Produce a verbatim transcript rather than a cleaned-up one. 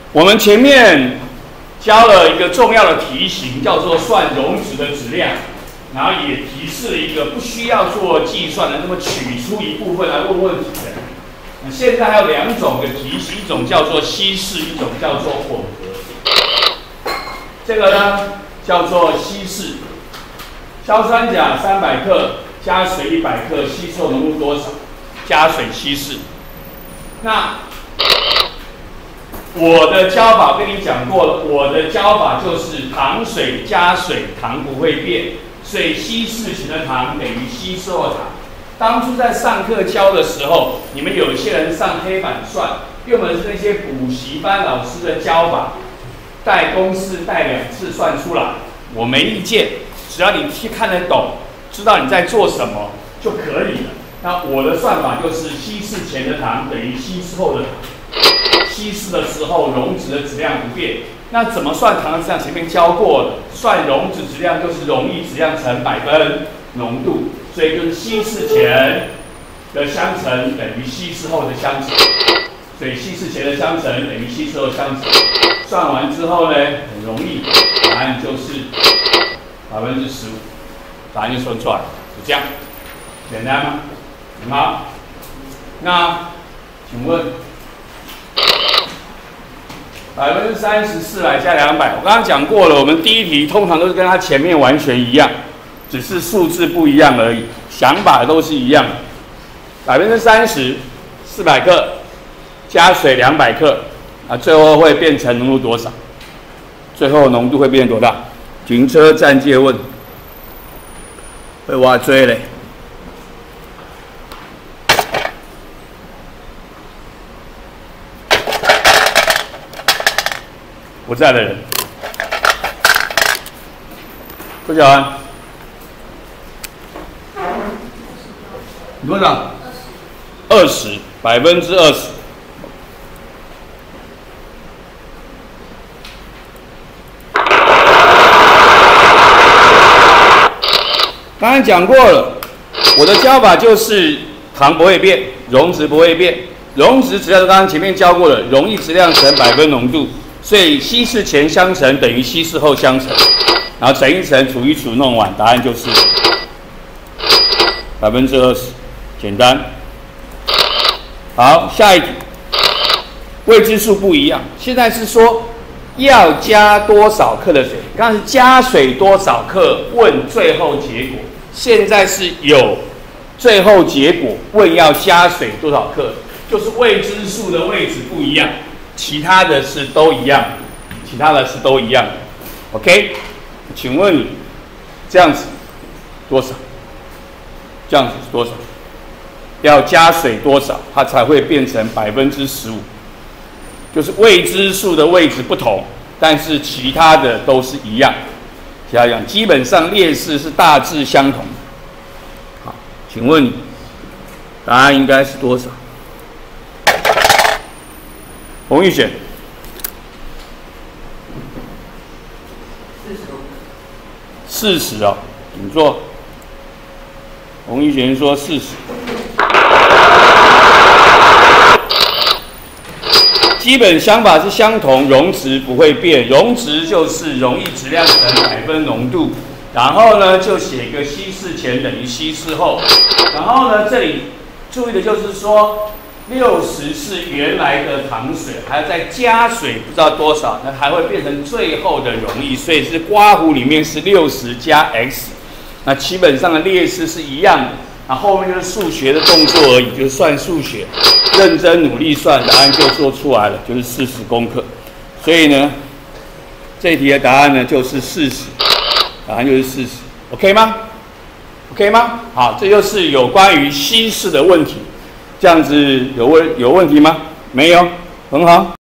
我们前面教了一个重要的题型，叫做算容值的质量，然后也提示了一个不需要做计算的，那么取出一部分来问问题的。那现在还有两种的题型，一种叫做稀释，一种叫做混合。这个呢叫做稀释，硝酸钾三百克加水一百克，稀释后浓度多少？加水稀释。那我的教法跟你讲过了，我的教法就是糖水加水，糖不会变，水稀释前的糖等于稀释后的糖。当初在上课教的时候，你们有些人上黑板算，用的是那些补习班老师的教法，带公式带两次算出来，我没意见，只要你看得懂，知道你在做什么就可以了。那我的算法就是稀释前的糖等于稀释后的糖。稀释的时候，溶质的质量不变。那怎么算糖的质量？前面教过了，算溶质质量就是溶液质量乘百分浓度，所以就是稀释前的相乘等于稀释后的相乘，所以稀释前的相乘等于稀释后相乘。算完之后呢，很容易，答案就是百分之十五，答案就算出来了，就这样，简单吗？很好。那请问？百分之三十四来加两百，我刚刚讲过了，我们第一题通常都是跟它前面完全一样，只是数字不一样而已，想法都是一样的。百分之三十，四百克加水两百克，啊，最后会变成浓度多少？最后浓度会变多大？停车暂借问，会挖追嘞。不在的人，周小安，多少？二十，百分之二十。刚才讲过了，我的教法就是糖不会变，溶质不会变，溶质质量刚刚前面教过了，溶液质量乘百分浓度。所以稀释前相乘等于稀释后相乘，然后乘一乘除一除弄完，答案就是百分之二十，简单。好，下一题，未知数不一样，现在是说要加多少克的水？刚刚是加水多少克，问最后结果，现在是有最后结果，问要加水多少克，就是未知数的位置不一样。其他的是都一样，其他的是都一样的 ，OK？ 请问你这样子多少？这样子是多少？要加水多少，它才会变成百分之十五？就是未知数的位置不同，但是其他的都是一样。其他一样，基本上列式是大致相同的。好，请问你答案应该是多少？洪玉选，四十哦，请坐。洪玉选说四十，基本想法是相同，溶质不会变，溶质就是溶液质量乘百分浓度，然后呢就写一个稀释前等于稀释后，然后呢这里注意的就是说。六十是原来的糖水，还要再加水，不知道多少，那还会变成最后的溶液，所以是刮弧里面是六十加 x， 那基本上的列式是一样的，那后面就是数学的动作而已，就是算数学，认真努力算，答案就做出来了，就是四十公克。所以呢，这一题的答案呢就是四十，答案就是四十 ，OK 吗 ？OK 吗？好，这就是有关于稀释的问题。这样子有问有问题吗？没有，很好。